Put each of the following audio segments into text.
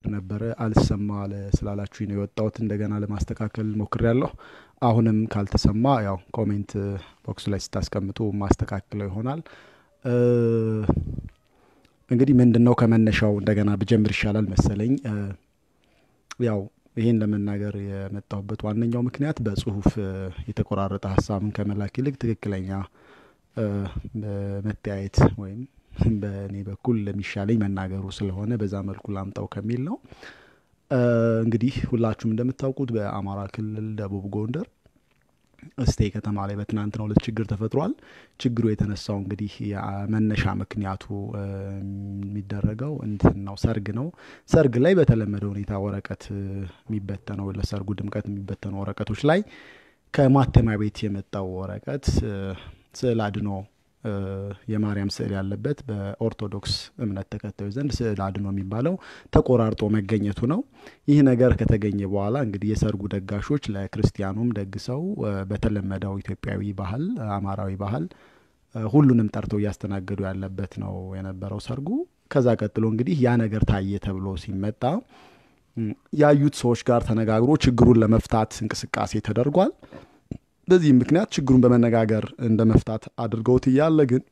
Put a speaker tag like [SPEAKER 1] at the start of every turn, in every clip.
[SPEAKER 1] ነበረ አልሰማ አለ ስላላችሁኝ ነው የወጣሁት። እንደገና ለማስተካከል ሞክሬያለሁ። አሁንም ካልተሰማ ያው ኮሜንት ቦክስ ላይ ስታስቀምጡ ማስተካከለው ይሆናል። እ እንግዲህ ምንድነው ከመነሻው እንደገና ብጀምር ይሻላል መሰለኝ። ያው ይሄን ለመናገር የመጣሁበት ዋነኛው ምክንያት በጽሁፍ የተቆራረጠ ሀሳብን ከመላክ ይልቅ ትክክለኛ መተያየት ወይም በእኔ በኩል ለሚሻለኝ መናገሩ ስለሆነ በዛ መልኩ ላምጣው ከሚል ነው። እንግዲህ ሁላችሁም እንደምታውቁት በአማራ ክልል ደቡብ ጎንደር እስቴ ከተማ ላይ በትናንትናው ዕለት ችግር ተፈጥሯል። ችግሩ የተነሳው እንግዲህ የመነሻ ምክንያቱ የሚደረገው እንትን ነው፣ ሰርግ ነው። ሰርግ ላይ በተለመደ ሁኔታ ወረቀት የሚበተነው ለሰርጉ ድምቀት የሚበተነው ወረቀቶች ላይ ከማተሚያ ቤት የመጣው ወረቀት ስዕል አድኖ የማርያም ስዕል ያለበት በኦርቶዶክስ እምነት ተከታዮች ዘንድ ስዕል አድኖ የሚባለው ተቆራርጦ መገኘቱ ነው። ይህ ነገር ከተገኘ በኋላ እንግዲህ የሰርጉ ደጋሾች ለክርስቲያኑም ደግሰው በተለመደው ኢትዮጵያዊ ባህል፣ አማራዊ ባህል ሁሉንም ጠርተው እያስተናገዱ ያለበት ነው የነበረው ሰርጉ። ከዛ ቀጥሎ እንግዲህ ያ ነገር ታየ ተብሎ ሲመጣ ያዩት ሰዎች ጋር ተነጋግሮ ችግሩን ለመፍታት እንቅስቃሴ ተደርጓል። በዚህ ምክንያት ችግሩን በመነጋገር እንደ መፍታት አድርገውት እያለ ግን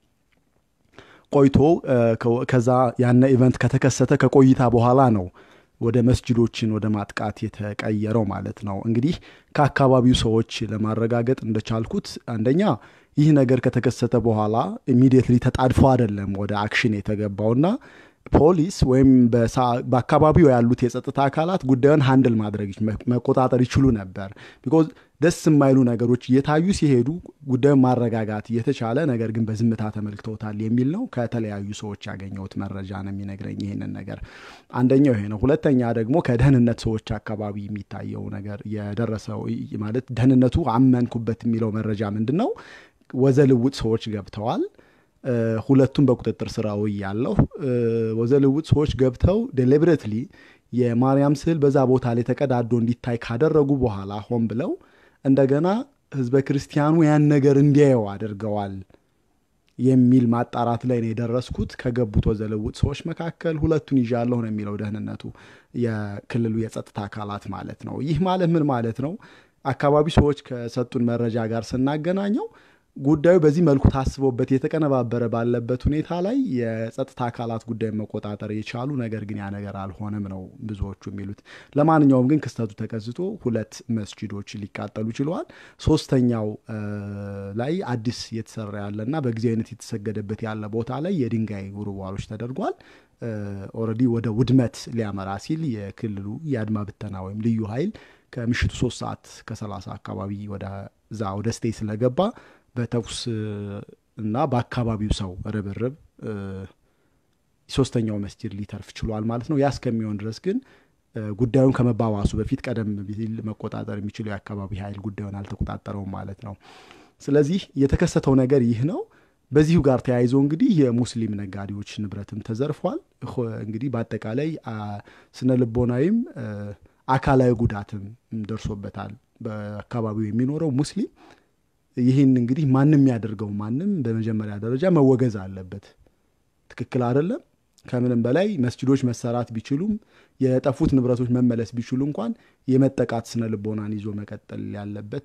[SPEAKER 1] ቆይቶ ከዛ ያነ ኢቨንት ከተከሰተ ከቆይታ በኋላ ነው ወደ መስጂዶችን ወደ ማጥቃት የተቀየረው ማለት ነው። እንግዲህ ከአካባቢው ሰዎች ለማረጋገጥ እንደቻልኩት አንደኛ ይህ ነገር ከተከሰተ በኋላ ኢሚዲየትሊ ተጣድፎ አይደለም ወደ አክሽን የተገባውና ፖሊስ ወይም በአካባቢው ያሉት የጸጥታ አካላት ጉዳዩን ሃንድል ማድረግ መቆጣጠር ይችሉ ነበር። ቢኮዝ ደስ የማይሉ ነገሮች እየታዩ ሲሄዱ ጉዳዩን ማረጋጋት እየተቻለ ነገር ግን በዝምታ ተመልክተውታል የሚል ነው ከተለያዩ ሰዎች ያገኘሁት መረጃ ነው የሚነግረኝ ይሄንን ነገር። አንደኛው ይሄ ነው። ሁለተኛ ደግሞ ከደህንነት ሰዎች አካባቢ የሚታየው ነገር የደረሰው ማለት ደህንነቱ አመንኩበት የሚለው መረጃ ምንድነው? ወዘልውጥ ሰዎች ገብተዋል። ሁለቱም በቁጥጥር ስር ያለው ወዘልውጥ ሰዎች ገብተው ዴሊብሬትሊ የማርያም ስዕል በዛ ቦታ ላይ ተቀዳዶ እንዲታይ ካደረጉ በኋላ ሆን ብለው እንደገና ህዝበ ክርስቲያኑ ያን ነገር እንዲያየው አድርገዋል የሚል ማጣራት ላይ ነው የደረስኩት። ከገቡት ወዘልውጥ ሰዎች መካከል ሁለቱን ይዣለሁ ነው የሚለው ደህንነቱ፣ የክልሉ የጸጥታ አካላት ማለት ነው። ይህ ማለት ምን ማለት ነው? አካባቢ ሰዎች ከሰጡን መረጃ ጋር ስናገናኘው ጉዳዩ በዚህ መልኩ ታስቦበት የተቀነባበረ ባለበት ሁኔታ ላይ የጸጥታ አካላት ጉዳይ መቆጣጠር የቻሉ ነገር ግን ያ ነገር አልሆነም ነው ብዙዎቹ የሚሉት። ለማንኛውም ግን ክስተቱ ተከስቶ 2 መስጂዶች ሊቃጠሉ ችለዋል። ሶስተኛው ላይ አዲስ የተሰራ ያለና በጊዜያዊነት የተሰገደበት ያለ ቦታ ላይ የድንጋይ ጉርጓሮች ተደርጓል። ኦሬዲ ወደ ውድመት ሊያመራ ሲል የክልሉ የአድማ ብተና ወይም ልዩ ኃይል ከምሽቱ 3 ሰዓት ከ30 አካባቢ ወደ ስቴ ስለገባ በተኩስ እና በአካባቢው ሰው ርብርብ ሶስተኛው መስጂድ ሊተርፍ ችሏል ማለት ነው። ያስከሚሆን ድረስ ግን ጉዳዩን ከመባባሱ በፊት ቀደም ቢል መቆጣጠር የሚችለው የአካባቢ ኃይል ጉዳዩን አልተቆጣጠረውም ማለት ነው። ስለዚህ የተከሰተው ነገር ይህ ነው። በዚሁ ጋር ተያይዞ እንግዲህ የሙስሊም ነጋዴዎች ንብረትም ተዘርፏል። እንግዲህ በአጠቃላይ ስነ ልቦናዊም አካላዊ ጉዳትም ደርሶበታል በአካባቢው የሚኖረው ሙስሊም። ይህን እንግዲህ ማንም ያደርገው ማንም በመጀመሪያ ደረጃ መወገዝ አለበት። ትክክል አይደለም። ከምንም በላይ መስጂዶች መሰራት ቢችሉም የጠፉት ንብረቶች መመለስ ቢችሉ እንኳን የመጠቃት ስነ ልቦናን ይዞ መቀጠል ያለበት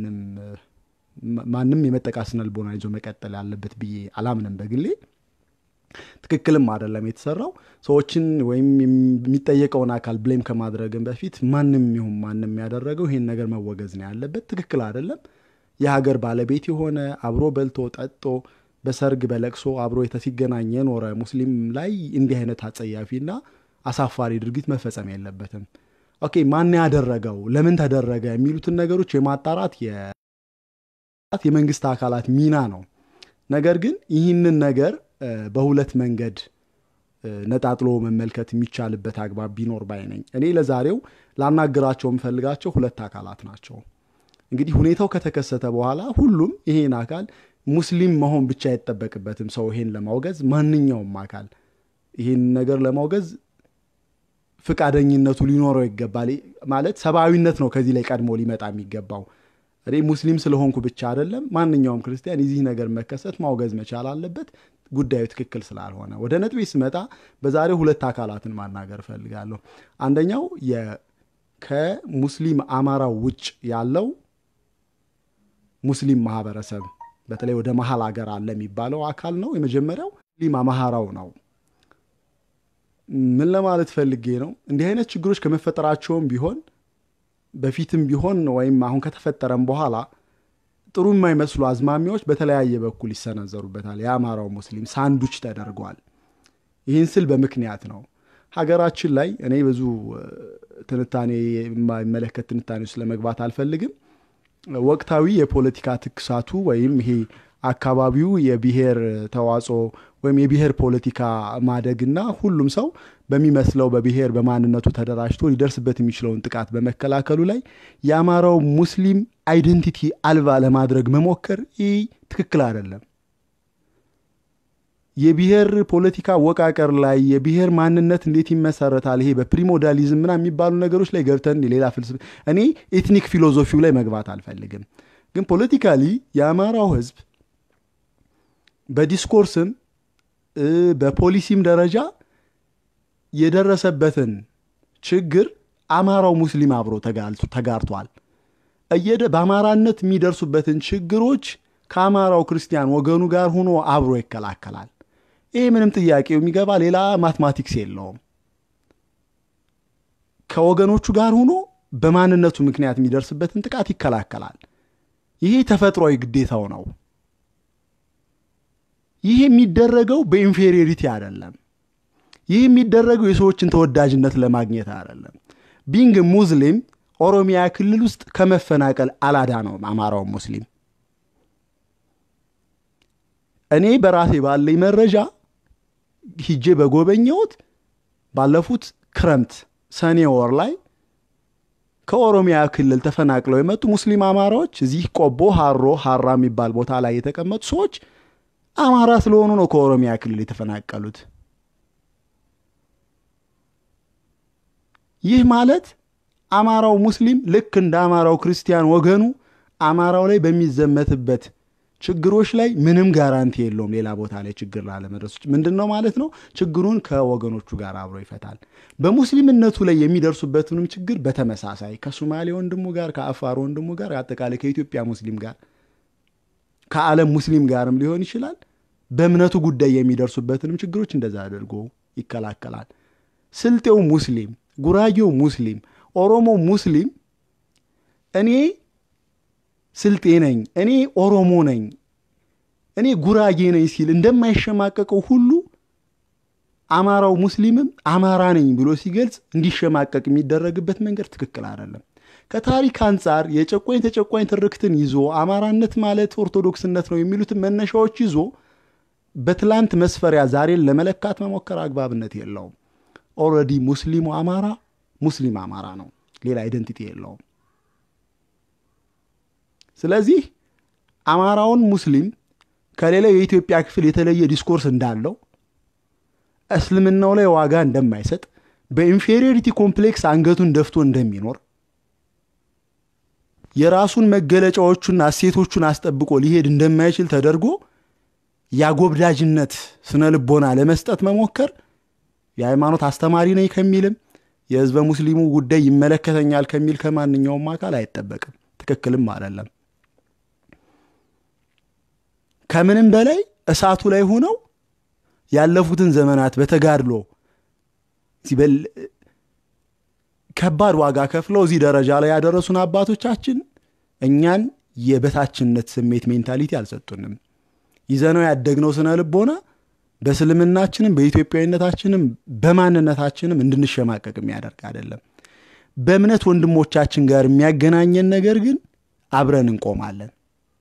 [SPEAKER 1] ማንም የመጠቃት ስነ ልቦናን ይዞ መቀጠል ያለበት ብዬ አላምንም በግሌ። ትክክልም አይደለም የተሰራው። ሰዎችን ወይም የሚጠየቀውን አካል ብሌም ከማድረግም በፊት ማንም ይሁን ማንም ያደረገው ይሄን ነገር መወገዝ ነው ያለበት። ትክክል አይደለም። የሀገር ባለቤት የሆነ አብሮ በልቶ ጠጦ በሰርግ በለቅሶ አብሮ ሲገናኝ የኖረ ሙስሊም ላይ እንዲህ አይነት አጸያፊና አሳፋሪ ድርጊት መፈጸም የለበትም። ኦኬ፣ ማን ያደረገው ለምን ተደረገ የሚሉትን ነገሮች የማጣራት የመንግስት አካላት ሚና ነው። ነገር ግን ይህንን ነገር በሁለት መንገድ ነጣጥሎ መመልከት የሚቻልበት አግባብ ቢኖር ባይ ነኝ። እኔ ለዛሬው ላናግራቸው የምፈልጋቸው 2 አካላት ናቸው። እንግዲህ ሁኔታው ከተከሰተ በኋላ ሁሉም ይሄን አካል ሙስሊም መሆን ብቻ አይተበቅበትም። ሰው ይሄን ለማውገዝ ማንኛውም አካል ይሄን ነገር ለማውገዝ ፍቃደኝነቱ ሊኖረው ይገባል። ማለት ሰብአዊነት ነው ከዚህ ላይ ቀድሞ ሊመጣ የሚገባው። እኔ ሙስሊም ስለሆንኩ ብቻ አይደለም ማንኛውም ክርስቲያን የዚህ ነገር መከሰት ማውገዝ መቻል አለበት ጉዳዩ ትክክል ስላልሆነ። ወደ ነጥቤ ስመጣ በዛሬው ሁለት አካላትን ማናገር ፈልጋለሁ። አንደኛው ከሙስሊም አማራው ውጭ ያለው ሙስሊም ማህበረሰብ በተለይ ወደ መሃል ሀገር አለ የሚባለው አካል ነው። የመጀመሪያው ሙስሊም አማራው ነው። ምን ለማለት ፈልጌ ነው? እንዲህ አይነት ችግሮች ከመፈጠራቸውም ቢሆን በፊትም ቢሆን ወይም አሁን ከተፈጠረም በኋላ ጥሩ የማይመስሉ አዝማሚያዎች በተለያየ በኩል ይሰነዘሩበታል። የአማራው ሙስሊም ሳንዱች ተደርጓል። ይህን ስል በምክንያት ነው። ሀገራችን ላይ እኔ ብዙ ትንታኔ የማይመለከት ትንታኔ ስለመግባት አልፈልግም። ወቅታዊ የፖለቲካ ትክሳቱ ወይም ይሄ አካባቢው የብሔር ተዋጽኦ ወይም የብሔር ፖለቲካ ማደግና ሁሉም ሰው በሚመስለው በብሔር በማንነቱ ተደራጅቶ ሊደርስበት የሚችለውን ጥቃት በመከላከሉ ላይ የአማራው ሙስሊም አይደንቲቲ አልባ ለማድረግ መሞከር ይህ ትክክል አይደለም። የብሔር ፖለቲካ ወቃቀር ላይ የብሔር ማንነት እንዴት ይመሰረታል ይሄ በፕሪሞዳሊዝም ምናምን የሚባሉ ነገሮች ላይ ገብተን ሌላ ፍልስፍና እኔ ኤትኒክ ፊሎሶፊው ላይ መግባት አልፈልግም። ግን ፖለቲካሊ የአማራው ህዝብ በዲስኮርስም በፖሊሲም ደረጃ የደረሰበትን ችግር አማራው ሙስሊም አብሮ ተጋርቷል። በአማራነት የሚደርሱበትን ችግሮች ከአማራው ክርስቲያን ወገኑ ጋር ሆኖ አብሮ ይከላከላል። ይሄ ምንም ጥያቄው የሚገባ ሌላ ማትማቲክስ የለውም። ከወገኖቹ ጋር ሆኖ በማንነቱ ምክንያት የሚደርስበትን ጥቃት ይከላከላል። ይሄ ተፈጥሯዊ ግዴታው ነው። ይሄ የሚደረገው በኢንፌሪዮሪቲ አይደለም። ይሄ የሚደረገው የሰዎችን ተወዳጅነት ለማግኘት አይደለም። ቢንግ ሙስሊም ኦሮሚያ ክልል ውስጥ ከመፈናቀል አላዳነውም አማራው ሙስሊም። እኔ በራሴ ባለኝ መረጃ ሂጄ በጎበኘሁት ባለፉት ክረምት ሰኔ ወር ላይ ከኦሮሚያ ክልል ተፈናቅለው የመጡ ሙስሊም አማራዎች እዚህ ቆቦ ሀራ የሚባል ቦታ ላይ የተቀመጡ ሰዎች አማራ ስለሆኑ ነው ከኦሮሚያ ክልል የተፈናቀሉት። ይህ ማለት አማራው ሙስሊም ልክ እንደ አማራው ክርስቲያን ወገኑ አማራው ላይ በሚዘመትበት ችግሮች ላይ ምንም ጋራንቲ የለውም ሌላ ቦታ ላይ ችግር ላለመድረስ። ምንድነው ማለት ነው? ችግሩን ከወገኖቹ ጋር አብሮ ይፈታል። በሙስሊምነቱ ላይ የሚደርሱበትንም ችግር በተመሳሳይ ከሶማሌ ወንድሙ ጋር ከአፋር ወንድሙ ጋር አጠቃላይ ከኢትዮጵያ ሙስሊም ጋር ከዓለም ሙስሊም ጋርም ሊሆን ይችላል በእምነቱ ጉዳይ የሚደርሱበትንም ችግሮች እንደዛ አድርጎ ይከላከላል። ስልጤው ሙስሊም፣ ጉራጌው ሙስሊም፣ ኦሮሞ ሙስሊም እኔ ስልጤ ነኝ፣ እኔ ኦሮሞ ነኝ፣ እኔ ጉራጌ ነኝ ሲል እንደማይሸማቀቀው ሁሉ አማራው ሙስሊምም አማራ ነኝ ብሎ ሲገልጽ እንዲሸማቀቅ የሚደረግበት መንገድ ትክክል አይደለም። ከታሪክ አንፃር የጨቋኝ ተጨቋኝ ትርክትን ይዞ አማራነት ማለት ኦርቶዶክስነት ነው የሚሉትን መነሻዎች ይዞ በትላንት መስፈሪያ ዛሬን ለመለካት መሞከር አግባብነት የለውም። ኦልሬዲ ሙስሊሙ አማራ ሙስሊም አማራ ነው፣ ሌላ አይደንቲቲ የለውም። ስለዚህ አማራውን ሙስሊም ከሌላው የኢትዮጵያ ክፍል የተለየ ዲስኮርስ እንዳለው እስልምናው ላይ ዋጋ እንደማይሰጥ በኢንፌሪዮሪቲ ኮምፕሌክስ አንገቱን ደፍቶ እንደሚኖር የራሱን መገለጫዎቹና እሴቶቹን አስጠብቆ ሊሄድ እንደማይችል ተደርጎ ያጎብዳጅነት ስነ ልቦና ለመስጠት መሞከር የሃይማኖት አስተማሪ ነኝ ከሚልም የህዝበ ሙስሊሙ ጉዳይ ይመለከተኛል ከሚል ከማንኛውም አካል አይጠበቅም። ትክክልም አይደለም። ከምንም በላይ እሳቱ ላይ ሆነው ያለፉትን ዘመናት በተጋድሎ ሲበል ከባድ ዋጋ ከፍለው እዚህ ደረጃ ላይ ያደረሱን አባቶቻችን እኛን የበታችነት ስሜት ሜንታሊቲ አልሰጡንም። ይዘነው ያደግነው ስነ ልቦና በእስልምናችንም በኢትዮጵያዊነታችንም በማንነታችንም እንድንሸማቀቅ የሚያደርግ አይደለም። በእምነት ወንድሞቻችን ጋር የሚያገናኘን ነገር ግን አብረን እንቆማለን።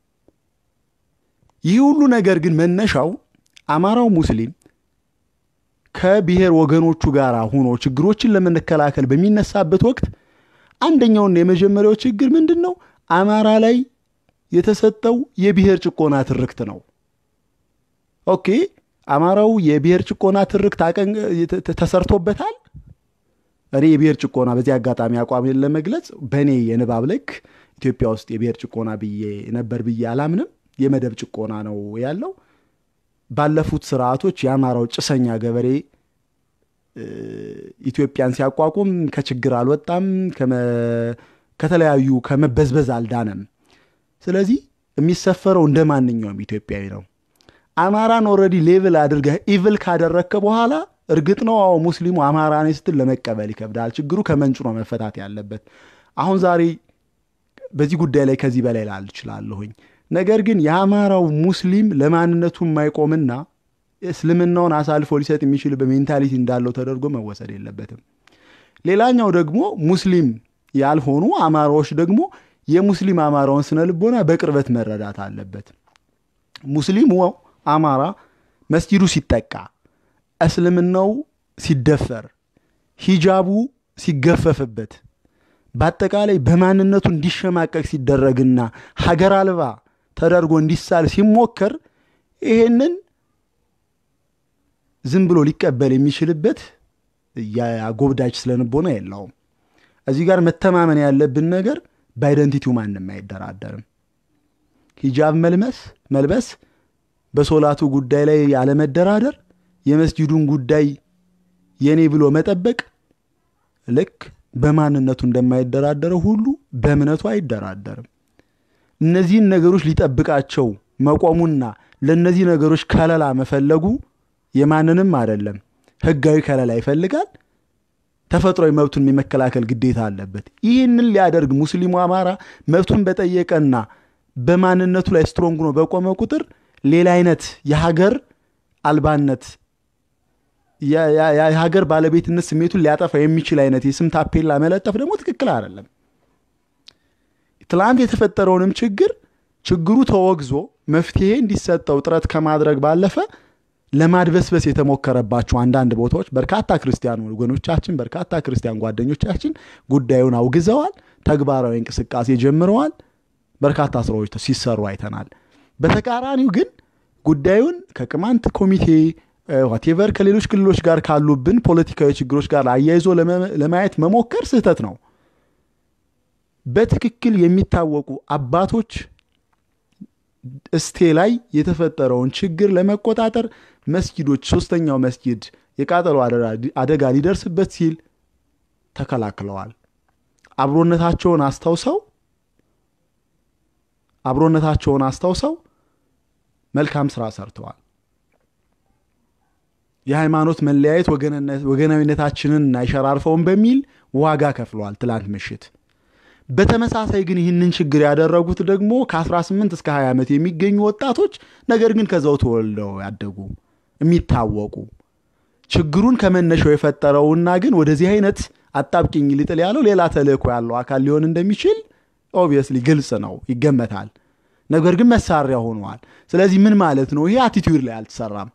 [SPEAKER 1] ይህ ሁሉ ነገር ግን መነሻው አማራው ሙስሊም ከብሔር ወገኖቹ ጋር ሆኖ ችግሮችን ለመከላከል በሚነሳበት ወቅት አንደኛውና የመጀመሪያው ችግር ምንድነው? አማራ ላይ የተሰጠው የብሔር ጭቆና ትርክት ነው። ኦኬ፣ አማራው የብሔር ጭቆና ትርክት ተሰርቶበታል። እኔ የብሔር ጭቆና በዚህ አጋጣሚ አቋሜን ለመግለጽ በኔ የንባብ ልክ ኢትዮጵያ ውስጥ የብሔር ጭቆና ብዬ አላምንም። የመደብ ጭቆና ነው ያለው። ባለፉት ስርዓቶች የአማራው ጭሰኛ ገበሬ ኢትዮጵያን ሲያቋቁም ከችግር አልወጣም፣ ከተለያዩ ከመበዝበዝ አልዳነም። ስለዚህ የሚሰፈረው እንደ ማንኛውም ኢትዮጵያዊ ነው። አማራን ኦልሬዲ ሌቭል አድርገህ ኢቭል ካደረከ በኋላ እርግጥ ነው ሙስሊሙ አማራ ነኝ ስትል ለመቀበል ይከብዳል። ችግሩ ከምንጩ ነው መፈታት ያለበት። አሁን ዛሬ በዚህ ጉዳይ ላይ ከዚህ በላይ ላል እችላለሁኝ። ነገር ግን የአማራው ሙስሊም ለማንነቱ የማይቆምና እስልምናውን አሳልፎ ሊሰጥ የሚችል በሜንታሊቲ እንዳለው ተደርጎ መወሰድ የለበትም። ሌላኛው ደግሞ ሙስሊም ያልሆኑ አማራዎች ደግሞ የሙስሊም አማራውን ስነ ልቦና በቅርበት መረዳት አለበት። ሙስሊሙ አማራ መስጂዱ ሲጠቃ፣ እስልምናው ሲደፈር፣ ሂጃቡ ሲገፈፍበት፣ በአጠቃላይ በማንነቱ እንዲሸማቀቅ ሲደረግና ሀገር አልባ ተደርጎ እንዲሳል ሲሞከር ይሄንን ዝም ብሎ ሊቀበል የሚችልበት ያጎብዳጅ ስለንቦና የለውም። እዚህ ጋር መተማመን ያለብን ነገር በአይደንቲቲው ማንንም አይደራደርም። ሂጃብ መልበስ፣ በሶላቱ ጉዳይ ላይ ያለ መደራደር፣ የመስጂዱን ጉዳይ የኔ ብሎ መጠበቅ ልክ በማንነቱ እንደማይደራደረው ሁሉ በእምነቱ አይደራደርም። እነዚህን ነገሮች ሊጠብቃቸው መቆሙና ለነዚህ ነገሮች ከለላ መፈለጉ የማንንም አይደለም፣ ህጋዊ ከለላ ይፈልጋል። ተፈጥሯዊ መብቱን የመከላከል ግዴታ አለበት። ይህንን ሊያደርግ ሙስሊሙ አማራ መብቱን በጠየቀና በማንነቱ ላይ ስትሮንግ ነው በቆመ ቁጥር ሌላ አይነት የሀገር አልባነት የሀገር ባለቤትነት ስሜቱን ሊያጠፋ የሚችል አይነት የስም ታፔላ መለጠፍ ደግሞ ትክክል አይደለም። ትላንት የተፈጠረውንም ችግሩ ተወግዞ መፍትሄ እንዲሰጠው ጥረት ከማድረግ ባለፈ ለማድበስበስ የተሞከረባቸው አንዳንድ ቦታዎች በርካታ ክርስቲያን ወገኖቻችን በርካታ ክርስቲያን ጓደኞቻችን ጉዳዩን አውግዘዋል፣ ተግባራዊ እንቅስቃሴ ጀምረዋል፣ በርካታ ስራዎች ሲሰሩ አይተናል። በተቃራኒው ግን ጉዳዩን ከቅማንት ኮሚቴ ዋቴቨር ከሌሎች ክልሎች ጋር ካሉብን ፖለቲካዊ ችግሮች ጋር አያይዞ ለማየት መሞከር ስህተት ነው። በትክክል የሚታወቁ አባቶች እስቴ ላይ የተፈጠረውን ችግር ለመቆጣጠር መስጊዶች ሶስተኛው መስጊድ የቃጠሎ አደጋ ሊደርስበት ሲል ተከላክለዋል። አብሮነታቸውን አስተውሰው መልካም ስራ ሰርተዋል። የሃይማኖት መለያየት ወገናዊነታችንን አይሸራርፈውም በሚል ዋጋ ከፍለዋል ትላንት ምሽት። በተመሳሳይ ግን ይህንን ችግር ያደረጉት ደግሞ ከ18 እስከ 20 ዓመት የሚገኙ ወጣቶች ነገር ግን ከዛው ተወልደው ያደጉ የሚታወቁ ችግሩን ከመነሻው የፈጠረውና ግን ወደዚህ አይነት አጣብቂኝ ሊጥል ያለው ሌላ ተልእኮ ያለው አካል ሊሆን እንደሚችል ኦብቪየስሊ ግልጽ ነው፣ ይገመታል። ነገር ግን መሳሪያ ሆነዋል። ስለዚህ ምን ማለት ነው? ይሄ አቲቲዩድ ላይ አልተሰራም።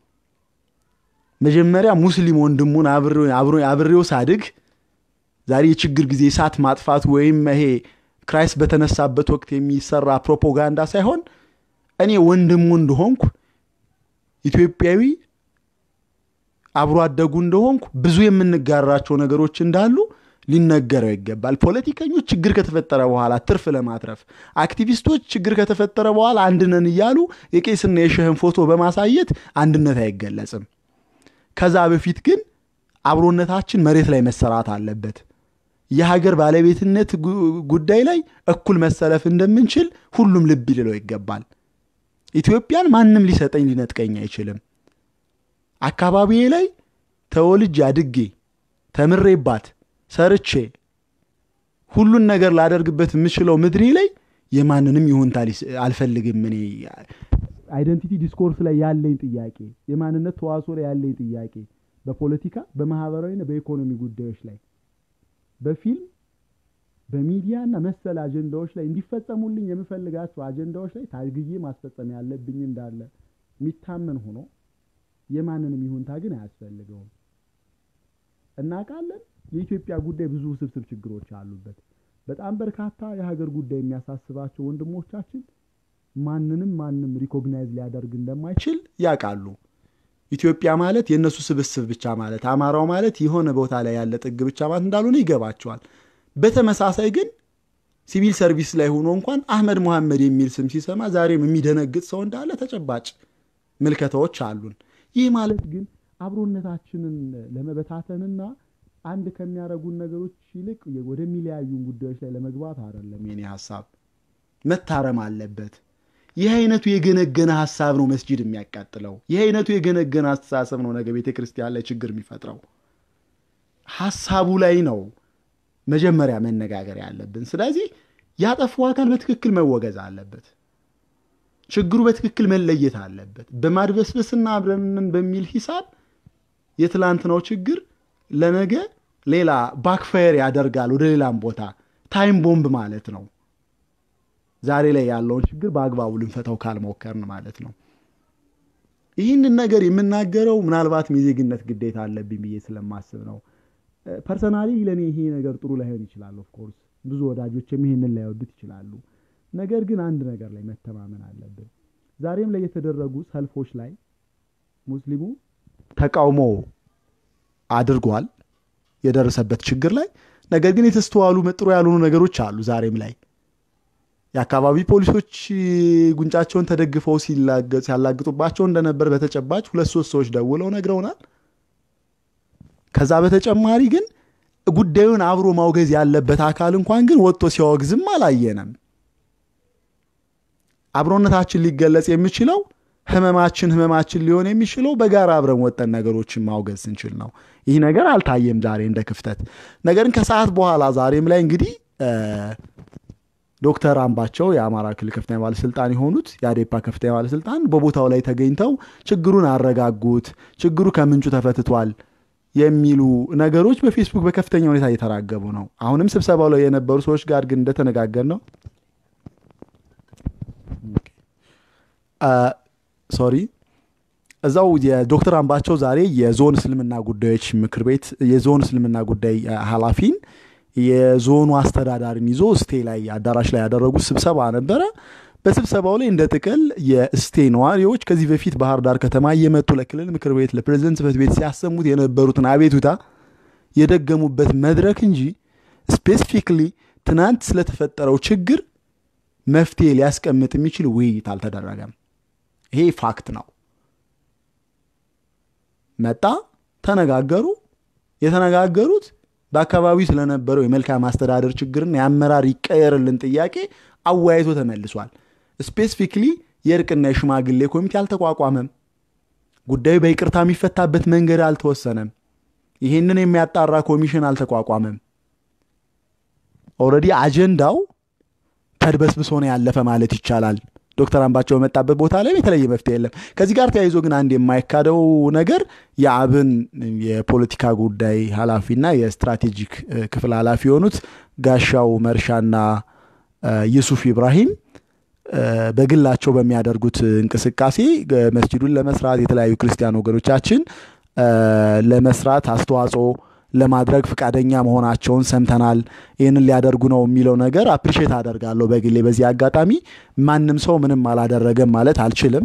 [SPEAKER 1] መጀመሪያ ሙስሊም ወንድሙን አብሬው ሳድግ ዛሬ የችግር ጊዜ እሳት ማጥፋት ወይም ይሄ ክራይስት በተነሳበት ወቅት የሚሰራ ፕሮፓጋንዳ ሳይሆን እኔ ወንድሙ እንደሆንኩ ኢትዮጵያዊ አብሮ አደጉ እንደሆንኩ ብዙ የምንጋራቸው ነገሮች እንዳሉ ሊነገረው ይገባል። ፖለቲከኞች ችግር ከተፈጠረ በኋላ ትርፍ ለማትረፍ፣ አክቲቪስቶች ችግር ከተፈጠረ በኋላ አንድነን እያሉ የቄስና የሸህን ፎቶ በማሳየት አንድነት አይገለጽም። ከዛ በፊት ግን አብሮነታችን መሬት ላይ መሰራት አለበት። የሀገር ባለቤትነት ጉዳይ ላይ እኩል መሰለፍ እንደምንችል ሁሉም ልብ ሊለው ይገባል። ኢትዮጵያን ማንም ሊሰጠኝ ሊነጥቀኝ አይችልም። አካባቢዬ ላይ ተወልጄ አድጌ ተምሬባት ሰርቼ ሁሉን ነገር ላደርግበት የምችለው ምድሬ ላይ የማንንም ይሁንታ አልፈልግም። እኔ አይደንቲቲ ዲስኮርስ ላይ ያለኝ ጥያቄ፣ የማንነት ተዋሶ ላይ ያለኝ ጥያቄ በፖለቲካ በማህበራዊና በኢኮኖሚ ጉዳዮች ላይ በፊልም በሚዲያና መሰል አጀንዳዎች ላይ እንዲፈጸሙልኝ የምፈልጋቸው አጀንዳዎች ላይ ታግዬ ማስፈጸም ያለብኝ እንዳለ የሚታመን ሆኖ የማንንም ይሁንታ ግን አያስፈልገውም። እናውቃለን የኢትዮጵያ ጉዳይ ብዙ ውስብስብ ችግሮች አሉበት። በጣም በርካታ የሀገር ጉዳይ የሚያሳስባቸው ወንድሞቻችን ማንም ሪኮግናይዝ ሊያደርግ እንደማይችል ያውቃሉ። ኢትዮጵያ ማለት የነሱ ስብስብ ብቻ ማለት፣ አማራው ማለት የሆነ ቦታ ላይ ያለ ጥግ ብቻ ማለት እንዳልሆነ ይገባቸዋል። በተመሳሳይ ግን ሲቪል ሰርቪስ ላይ ሆኖ እንኳን አህመድ መሐመድ የሚል ስም ሲሰማ ዛሬም የሚደነግጥ ሰው እንዳለ ተጨባጭ ምልከታዎች አሉን። ይህ ማለት ግን አብሮነታችንን ለመበታተንና አንድ ከሚያረጉን ነገሮች ይልቅ ወደሚለያዩን ጉዳዮች ላይ ለመግባት አይደለም። የኔ ሐሳብ መታረም አለበት። ይህ አይነቱ የገነገነ ሐሳብ ነው መስጂድ የሚያቃጥለው። ይህ አይነቱ የገነገነ አስተሳሰብ ነው ነገ ቤተክርስቲያን ላይ ችግር የሚፈጥረው። ሐሳቡ ላይ ነው መጀመሪያ መነጋገር ያለብን። ስለዚህ ያጠፉ አካል በትክክል መወገዝ አለበት። ችግሩ በትክክል መለየት አለበት። በማድበስበስና አብረንን በሚል ሂሳብ የትላንትናው ችግር ለነገ ሌላ ባክፋየር ያደርጋል ወደ ሌላም ቦታ። ታይም ቦምብ ማለት ነው። ዛሬ ላይ ያለውን ችግር በአግባቡ ልንፈታው ካልሞከርን ማለት ነው። ይህንን ነገር የምናገረው ምናልባት የዜግነት ግዴታ አለብኝ ብዬ ስለማስብ ነው። ፐርሰናሊ ለኔ ይሄ ነገር ጥሩ ላይሆን ይችላል። ኦፍ ኮርስ ብዙ ወዳጆችም ይሄንን ላይወዱት ይችላሉ። ነገር ግን አንድ ነገር ላይ መተማመን አለብን። ዛሬም ላይ የተደረጉ ሰልፎች ላይ ሙስሊሙ ተቃውሞ አድርጓል የደረሰበት ችግር ላይ። ነገር ግን የተስተዋሉ ጥሩ ያልሆኑ ነገሮች አሉ። ዛሬም ላይ የአካባቢ ፖሊሶች ጉንጫቸውን ተደግፈው ሲያላግጡባቸው እንደነበር በተጨባጭ 2-3 ሰዎች ደውለው ነግረውናል። ከዛ በተጨማሪ ግን ጉዳዩን አብሮ ማውገዝ ያለበት አካል እንኳን ግን ወጥቶ ሲያወግዝም አላየንም። አብሮነታችን ሊገለጽ የሚችለው ህመማችን ሊሆን የሚችለው በጋራ አብረን ወጠን ነገሮችን ማውገዝ እንችል ነው። ይህ ነገር አልታየም ዛሬ እንደ ክፍተት። ነገርን ከሰዓት በኋላ ዛሬም ላይ እንግዲህ ዶክተር አምባቸው የአማራ ክልል ከፍተኛ ባለስልጣን የሆኑት የአዴፓ ከፍተኛ ባለስልጣን በቦታው ላይ ተገኝተው ችግሩን አረጋጉት፣ ችግሩ ከምንጩ ተፈትቷል የሚሉ ነገሮች በፌስቡክ በከፍተኛ ሁኔታ እየተራገቡ ነው። አሁንም ስብሰባው ላይ የነበሩ ሰዎች ጋር ግን እንደተነጋገር ነው እዛው የዶክተር አምባቸው ዛሬ የዞን እስልምና ጉዳዮች ምክር ቤት የዞን እስልምና ጉዳይ ኃላፊን የዞኑ አስተዳዳሪን ይዞ እስቴ ላይ አዳራሽ ላይ ያደረጉት ስብሰባ ነበረ። በስብሰባው ላይ እንደ ጥቅል የእስቴ ነዋሪዎች ከዚህ በፊት ባህር ዳር ከተማ እየመጡ ለክልል ምክር ቤት ለፕሬዝዳንት ጽሕፈት ቤት ሲያሰሙት የነበሩትን አቤቱታ የደገሙበት መድረክ እንጂ ስፔሲፊክሊ ትናንት ስለተፈጠረው ችግር መፍትሄ ሊያስቀምጥ የሚችል ውይይት አልተደረገም። ይሄ ፋክት ነው። መጣ ተነጋገሩ። የተነጋገሩት በአካባቢው ስለነበረው የመልካም አስተዳደር ችግርና የአመራር ይቀየርልን ጥያቄ አወያይቶ ተመልሷል። ስፔሲፊክሊ የእርቅና የሽማግሌ ኮሚቴ አልተቋቋመም። ጉዳዩ በይቅርታ የሚፈታበት መንገድ አልተወሰነም። ይሄንን የሚያጣራ ኮሚሽን አልተቋቋመም። ኦልሬዲ አጀንዳው ተድበስብሶ ነው ያለፈ ማለት ይቻላል። ዶክተር አምባቸው መጣበት ቦታ ላይ የተለየ መፍትሄ የለም። ከዚህ ጋር ተያይዞ ግን አንድ የማይካደው ነገር የአብን የፖለቲካ ጉዳይ ኃላፊና የስትራቴጂክ ክፍል ኃላፊ የሆኑት ጋሻው መርሻና ዩሱፍ ኢብራሂም በግላቸው በሚያደርጉት እንቅስቃሴ መስጂዱን ለመስራት የተለያዩ ክርስቲያን ወገኖቻችን ለመስራት አስተዋጽኦ ለማድረግ ፍቃደኛ መሆናቸውን ሰምተናል። ይሄንን ሊያደርጉ ነው የሚለው ነገር አፕሪሺየት አደርጋለሁ በግሌ። በዚህ አጋጣሚ ማንም ሰው ምንም አላደረገም ማለት አልችልም።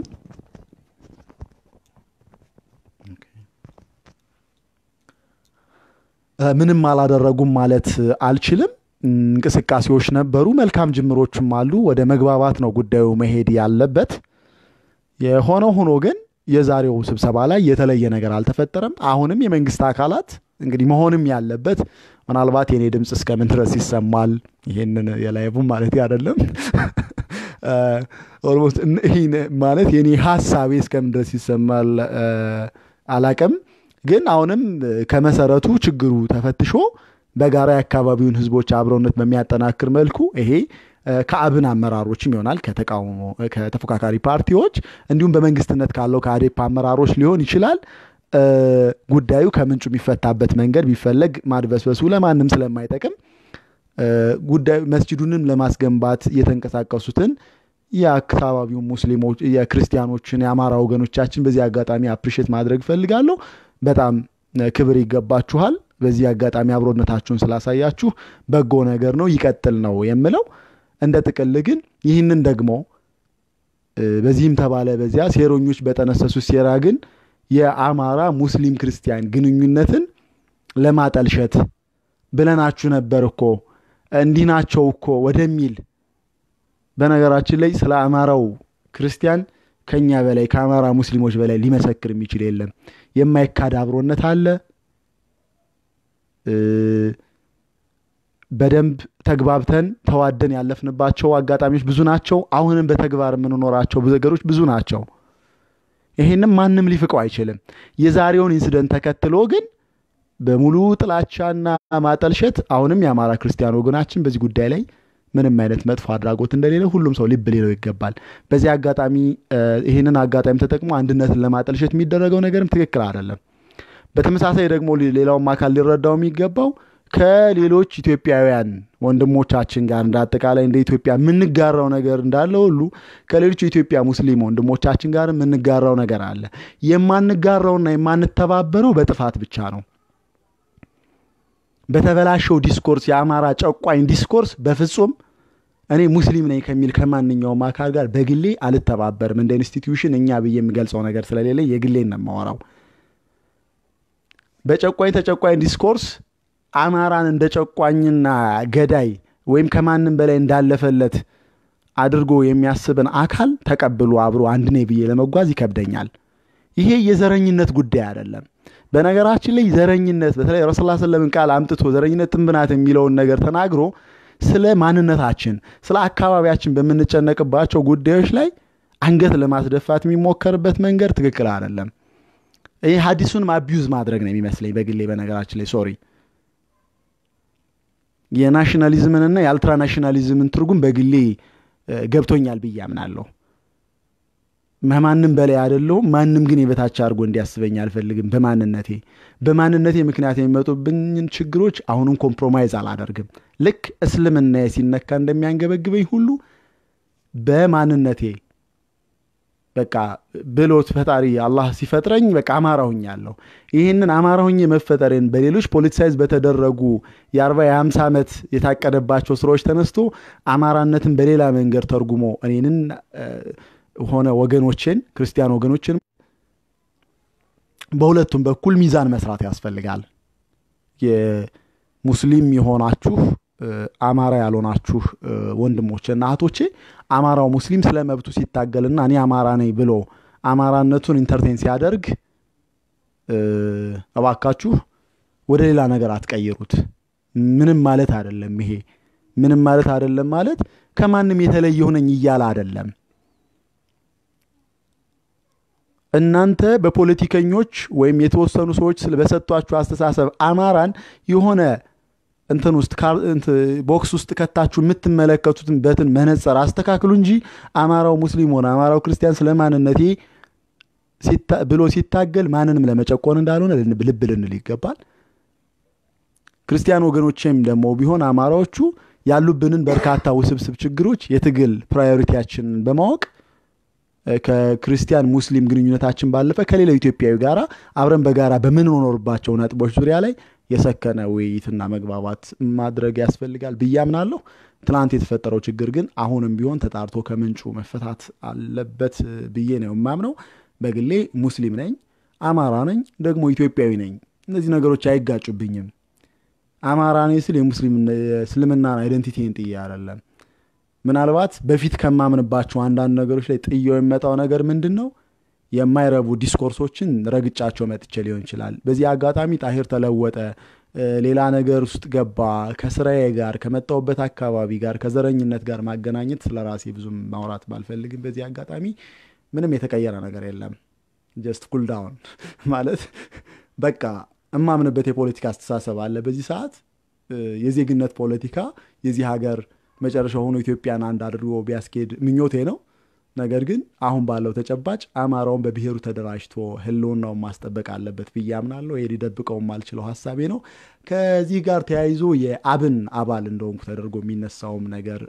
[SPEAKER 1] ምንም አላደረጉም ማለት አልችልም። እንቅስቃሴዎች ነበሩ፣ መልካም ጅምሮችም አሉ። ወደ መግባባት ነው ጉዳዩ መሄድ ያለበት። የሆነ ሆኖ ግን የዛሬው ስብሰባ ላይ የተለየ ነገር አልተፈጠረም። አሁንም የመንግስት አካላት እንግዲህ መሆንም ያለበት ምናልባት የኔ ድምጽ እስከምን ድረስ ይሰማል ይሄንን የላይቡ ማለት አይደለም ኦልሞስት ይሄን ማለት የኔ ሐሳቤ እስከምን ድረስ ይሰማል አላቀም። ግን አሁንም ከመሰረቱ ችግሩ ተፈትሾ በጋራ የአካባቢውን ህዝቦች አብሮነት በሚያጠናክር መልኩ ይሄ ከአብን አመራሮችም ይሆናል ከተቃውሞ ከተፎካካሪ ፓርቲዎች እንዲሁም በመንግስትነት ካለው ከአዴፓ አመራሮች ሊሆን ይችላል ጉዳዩ ከምንጩ የሚፈታበት መንገድ ቢፈለግ ማድበስበሱ ለማንም ስለማይጠቅም ጉዳዩ መስጂዱንም ለማስገንባት የተንቀሳቀሱትን የአካባቢው ሙስሊሞች የክርስቲያኖችን የአማራ ወገኖቻችን በዚህ አጋጣሚ አፕሪሺየት ማድረግ ፈልጋለሁ። በጣም ክብር ይገባችኋል። በዚህ አጋጣሚ አብሮነታችሁን ስላሳያችሁ በጎ ነገር ነው፣ ይቀጥል ነው የምለው። እንደ ጥቅል ግን ይህንን ደግሞ በዚህም ተባለ በዚያ ሴሮኞች በተነሰሱ ሴራ ግን የአማራ ሙስሊም ክርስቲያን ግንኙነትን ለማጠልሸት ብለናችሁ ነበር እኮ እንዲህ ናቸው እኮ ወደሚል በነገራችን ላይ ስለ አማራው ክርስቲያን ከኛ በላይ ከአማራ ሙስሊሞች በላይ ሊመሰክር የሚችል የለም። የማይካድ አብሮነት አለ። በደንብ ተግባብተን ተዋደን ያለፍንባቸው አጋጣሚዎች ብዙ ናቸው። አሁንም በተግባር የምንኖራቸው ነገሮች ብዙ ናቸው። ይሄንም ማንም ሊፍቀው አይችልም። የዛሬውን ኢንሲደንት ተከትሎ ግን በሙሉ ጥላቻና ማጠልሸት አሁንም የአማራ ክርስቲያን ወገናችን በዚህ ጉዳይ ላይ ምንም አይነት መጥፎ አድራጎት እንደሌለ ሁሉም ሰው ልብ ሊለው ይገባል። በዚህ አጋጣሚ ይሄንን አጋጣሚ ተጠቅሞ አንድነትን ለማጠልሸት የሚደረገው ነገርም ትክክል አይደለም። በተመሳሳይ ደግሞ ሌላውም አካል ሊረዳው የሚገባው ከሌሎች ኢትዮጵያውያን ወንድሞቻችን ጋር እንዳጠቃላይ እንደ ኢትዮጵያ የምንጋራው ነገር እንዳለ ሁሉ ከሌሎች የኢትዮጵያ ሙስሊም ወንድሞቻችን ጋር የምንጋራው ነገር አለ። የማንጋራውና የማንተባበረው በጥፋት ብቻ ነው። በተበላሸው ዲስኮርስ የአማራ ጨቋኝ ዲስኮርስ በፍጹም እኔ ሙስሊም ነኝ ከሚል ከማንኛውም አካል ጋር በግሌ አልተባበርም። እንደ ኢንስቲትዩሽን እኛ ብዬ የሚገልጸው ነገር ስለሌለ የግሌን ነው የማወራው። በጨቋኝ ተጨቋኝ ዲስኮርስ አማራን እንደ ጨቋኝና ገዳይ ወይም ከማንም በላይ እንዳለፈለት አድርጎ የሚያስብን አካል ተቀብሎ አብሮ አንድ ነኝ ብዬ ለመጓዝ ይከብደኛል። ይሄ የዘረኝነት ጉዳይ አይደለም። በነገራችን ላይ ዘረኝነት በተለይ ረሱላህ ሰለላሁ ዐለይሂ ወሰለም ቃል አምጥቶ ዘረኝነት ጥንብናት የሚለውን ነገር ተናግሮ ስለ ማንነታችን ስለ አካባቢያችን በምንጨነቅባቸው ጉዳዮች ላይ አንገት ለማስደፋት የሚሞከርበት መንገድ ትክክል አይደለም። ይሄ ሐዲሱን አቢዩዝ ማድረግ ነው የሚመስለኝ በግሌ። በነገራችን ላይ ሶሪ የናሽናሊዝምንና የአልትራ ናሽናሊዝምን ትርጉም በግሌ ገብቶኛል ብዬ አምናለሁ። ማንም በላይ አይደለሁም፣ ማንም ግን የበታች አድርጎ እንዲያስበኝ አልፈልግም። በማንነቴ ምክንያት የሚመጡብኝን ችግሮች አሁንም ኮምፕሮማይዝ አላደርግም። ልክ እስልምና ሲነካ እንደሚያንገበግበኝ ሁሉ በማንነቴ በቃ ብሎት ፈጣሪ አላህ ሲፈጥረኝ በቃ አማራ ሆኛለሁ። ይህንን አማራ ሆኜ መፈጠሬን በሌሎች ፖለቲሳይዝ በተደረጉ የ40 የ50 ዓመት የታቀደባቸው ስራዎች ተነስቶ አማራነትን በሌላ መንገድ ተርጉሞ እኔንን ሆነ ወገኖችን ክርስቲያን ወገኖችን በሁለቱም በኩል ሚዛን መስራት ያስፈልጋል። የሙስሊም የሆናችሁ አማራ ያልሆናችሁ ወንድሞችና እህቶቼ አማራው ሙስሊም ስለመብቱ ሲታገልና እኔ አማራ ነኝ ብሎ አማራነቱን ኢንተርቴን ሲያደርግ እባካችሁ ወደ ሌላ ነገር አትቀይሩት። ምንም ማለት አይደለም። ይሄ ምንም ማለት አይደለም ማለት ከማንም የተለየሁ ነኝ እያለ አይደለም። እናንተ በፖለቲከኞች ወይም የተወሰኑ ሰዎች ስለበሰጧችሁ አስተሳሰብ አማራን የሆነ እንትን ውስጥ ቦክስ ውስጥ ከታችሁ የምትመለከቱትን በትን መነጽር አስተካክሉ እንጂ አማራው ሙስሊም ሆነ አማራው ክርስቲያን ስለማንነቴ ብሎ ሲታገል ማንንም ለመጨቆን እንዳልሆነ ልብ ልንል ይገባል። ክርስቲያን ወገኖችም ደግሞ ቢሆን አማራዎቹ ያሉብንን በርካታ ውስብስብ ችግሮች የትግል ፕራዮሪቲያችንን በማወቅ ከክርስቲያን ሙስሊም ግንኙነታችን ባለፈ ከሌላው ኢትዮጵያዊ ጋራ አብረን በጋራ በምንኖርባቸው ነጥቦች ዙሪያ ላይ የሰከነ ውይይትና መግባባት ማድረግ ያስፈልጋል ብዬ አምናለሁ። ትናንት የተፈጠረው ችግር ግን አሁንም ቢሆን ተጣርቶ ከምንጩ መፈታት አለበት ብዬ ነው የማምነው። በግሌ ሙስሊም ነኝ፣ አማራ ነኝ፣ ደግሞ ኢትዮጵያዊ ነኝ። እነዚህ ነገሮች አይጋጩብኝም። አማራ ነኝ ስል የሙስሊም እስልምና አይደንቲቲን ጥዬ አይደለም። ምናልባት በፊት ከማምንባቸው አንዳንድ ነገሮች ላይ ጥዬው የመጣው ነገር ምንድነው? የማይረቡ ዲስኮርሶችን ረግጫቸው መጥቼ ሊሆን ይችላል። በዚህ አጋጣሚ ጣሂር ተለወጠ፣ ሌላ ነገር ውስጥ ገባ፣ ከስራዬ ጋር ከመጣውበት አካባቢ ጋር ከዘረኝነት ጋር ማገናኘት ስለራሴ ብዙም ማውራት ባልፈልግም በዚህ አጋጣሚ ምንም የተቀየረ ነገር የለም። ጀስት ኩል ዳውን ማለት በቃ እማምንበት የፖለቲካ አስተሳሰብ አለ። በዚህ ሰዓት የዜግነት ፖለቲካ የዚህ ሀገር መጨረሻ ሆኖ ኢትዮጵያን አንድ አድርጎ ቢያስኬድ ምኞቴ ነው። ነገር ግን አሁን ባለው ተጨባጭ አማራውን በብሔሩ ተደራጅቶ ህልውናውን ማስጠበቅ አለበት ብዬ አምናለሁ። ይሄ ሊደብቀውም አልችለው ሐሳቤ ነው። ከዚህ ጋር ተያይዞ የአብን አባል እንደሆንኩ ተደርጎ የሚነሳውም ነገር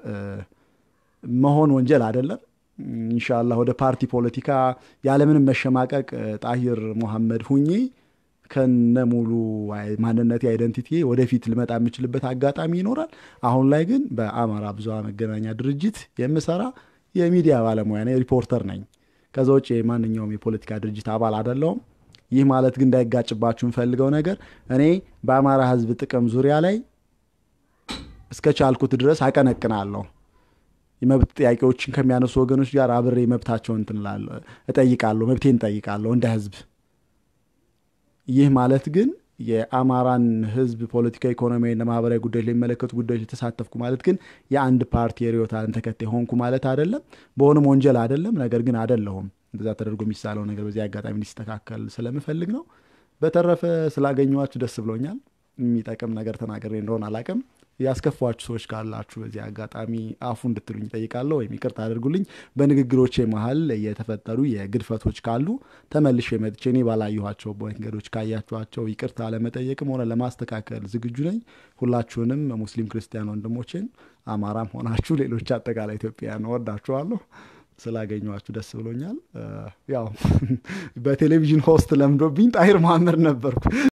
[SPEAKER 1] መሆን ወንጀል አይደለም። ኢንሻአላህ ወደ ፓርቲ ፖለቲካ ያለምንም መሸማቀቅ ጣሂር መሐመድ ሁኜ ከነሙሉ ማንነቴ አይደንቲቲ ወደፊት ልመጣ የምችልበት አጋጣሚ ይኖራል። አሁን ላይ ግን በአማራ ብዙሃን መገናኛ ድርጅት የምሰራ የሚዲያ ባለሙያ ነኝ፣ ሪፖርተር ነኝ። ከዛ ውጭ ማንኛውም የፖለቲካ ድርጅት አባል አይደለሁም። ይህ ማለት ግን እንዳይጋጭባችሁ የምፈልገው ነገር እኔ በአማራ ህዝብ ጥቅም ዙሪያ ላይ እስከቻልኩት ድረስ አቀነቅናለሁ። የመብት ጥያቄዎችን ከሚያነሱ ወገኖች ጋር አብሬ መብታቸውን እጠይቃለሁ፣ መብቴን እጠይቃለሁ እንደ ህዝብ። ይህ ማለት ግን የአማራን ህዝብ ፖለቲካ፣ ኢኮኖሚያዊና ማህበራዊ ጉዳዮች ለሚመለከቱ ጉዳዮች የተሳተፍኩ ማለት ግን የአንድ ፓርቲ የርዕዮተ ዓለም ተከታይ ሆንኩ ማለት አይደለም። በሆነም ወንጀል አይደለም፣ ነገር ግን አይደለሁም። እንደዛ ተደርጎ የሚሳለው ነገር በዚህ አጋጣሚ እንዲስተካከል ስለምፈልግ ነው። በተረፈ ስላገኘኋችሁ ደስ ብሎኛል። የሚጠቅም ነገር ተናግሬ እንደሆነ አላቅም። ያስከፋችሁ ሰዎች ካላችሁ በዚህ አጋጣሚ አፉ እንድትሉኝ እጠይቃለሁ፣ ወይም ይቅርታ አድርጉልኝ። በንግግሮቼ መሀል የተፈጠሩ የግድፈቶች ካሉ ተመልሼ መጥቼ እኔ ባላየኋቸው መንገዶች ካያችኋቸው ይቅርታ ለመጠየቅም ሆነ ለማስተካከል ዝግጁ ነኝ። ሁላችሁንም ሙስሊም ክርስቲያን ወንድሞቼን፣ አማራም ሆናችሁ ሌሎች አጠቃላይ ኢትዮጵያውያን እወዳችኋለሁ። ስላገኘኋችሁ ደስ ብሎኛል። ያው በቴሌቪዥን ሆስት ለምዶብኝ ጣሂር መሐመድ ነበርኩ።